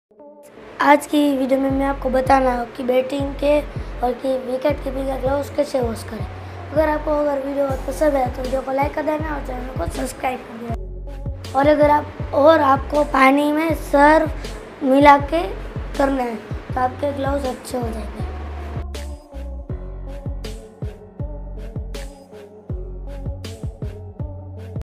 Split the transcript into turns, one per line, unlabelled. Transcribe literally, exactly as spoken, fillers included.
आज की वीडियो में मैं आपको बताना है कि बैटिंग के और कि विकेट कीपिंग का ग्लव्स कैसे वॉश करें। अगर आपको अगर वीडियो पसंद है तो वीडियो को लाइक कर देना और चैनल को सब्सक्राइब कर देना। और अगर आप और आपको पानी में सर्फ मिला के करना है तो आपके ग्लव्स अच्छे हो जाएंगे।